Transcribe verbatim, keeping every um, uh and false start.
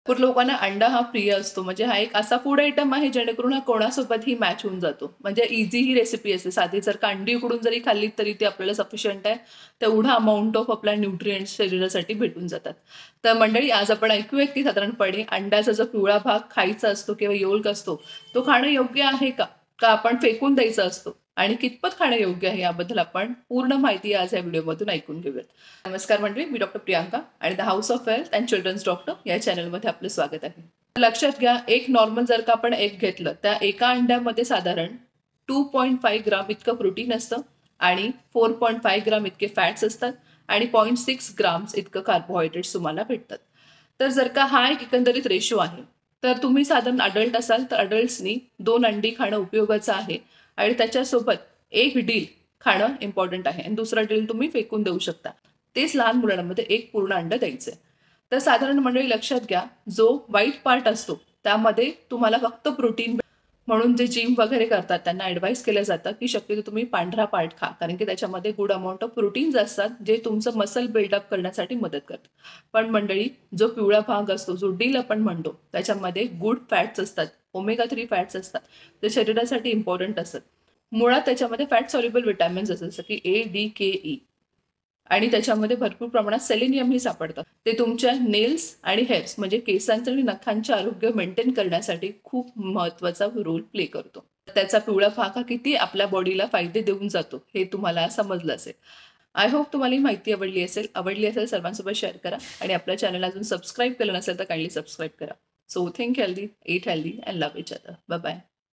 भरपूर लोकांना अंडा हा प्रिय असतो. म्हणजे हा एक असा फूड आयटम आहे जेणेकरून हा कोणासोबतही मॅच होऊन जातो. म्हणजे ईझी ही रेसिपी असते. साधी जर का अंडी उकडून जरी खाल्ली तरी ती आपल्याला सफिशियंट आहे. तेवढा अमाउंट ऑफ आपल्या न्यूट्रिएंट्स शरीरासाठी भेटून जातात. तर मंडळी आज आपण ऐकूयात की साधारणपणे अंड्याचा जो पिवळा भाग खायचा असतो किंवा योल्क असतो, तो खाणं योग्य आहे का? का आपण फेकून द्यायचा असतो? आणि कितपत खाणं योग्य आहे याबद्दल आपण पूर्ण माहिती आज या व्हिडिओमधून ऐकून घेऊयात. नमस्कार मंडळी, मी डॉक्टर प्रियांका आणि the house of health and children's doctor या चॅनलमध्ये आपलं स्वागत आहे. लक्षात घ्या, एक नॉर्मल जर का आपण एग घेतलं त्या एका अंड्यामध्ये साधारण टू पॉईंट फाईव्ह ग्राम इतकं प्रोटीन असतं आणि फोर पॉईंट फाईव्ह ग्राम इतके फॅट्स असतात आणि पॉईंट सिक्स ग्राम्स इतकं कार्बोहायड्रेट्स तुम्हाला भेटतात. तर जर का हा एक एकंदरीत रेशो आहे, तर तुम्ही साधारण अडल्ट असाल तर अडल्ट्सनी दोन अंडी खाणं उपयोगाचं आहे आणि त्याच्यासोबत एक डील खाणं इम्पॉर्टंट आहे आणि दुसरा डील तुम्ही फेकून देऊ शकता. तेच लहान मुलांमध्ये एक पूर्ण अंड द्यायचंय. तर साधारण मंडळी लक्षात घ्या, जो व्हाईट पार्ट असतो त्यामध्ये तुम्हाला फक्त प्रोटीन म्हणून जे जिम वगैरे करतात त्यांना ॲडवाइस केलं जातं की शक्यतो तुम्ही पांढरा पार्ट खा, कारण की त्याच्यामध्ये गुड अमाऊंट ऑफ प्रोटीन्स असतात जे तुमचं मसल बिल्डअप करण्यासाठी मदत करतात. पण मंडळी जो पिवळा भाग असतो, जो डील आपण म्हणतो, त्याच्यामध्ये गुड फॅट्स असतात, ओमेगा थ्री फॅट्स असतात, ते शरीरासाठी इम्पॉर्टंट असतात. मुळात त्याच्यामध्ये फॅट सॉल्युबल विटॅमिन्स असतात जसं की ए डी के ई आणि त्याच्यामध्ये भरपूर प्रमाणात सेलेनियमही सापडतं. ते तुमच्या नेल्स आणि हेअर्स म्हणजे केसांचं आणि नखांचे आरोग्य मेंटेन करण्यासाठी खूप महत्त्वाचा रोल प्ले करतो. त्याचा पिवळा भाग हा किती आपल्या बॉडीला फायदे देऊन जातो हे तुम्हाला समजलं असेल. आय होप तुम्हाला ही माहिती आवडली असेल. आवडली असेल सर्वांसोबत शेअर करा आणि आपल्या चॅनल अजून सबस्क्राईब केलं नसेल तर काइंडली सबस्क्राईब करा. So think healthy, eat healthy and love each other. Bye bye.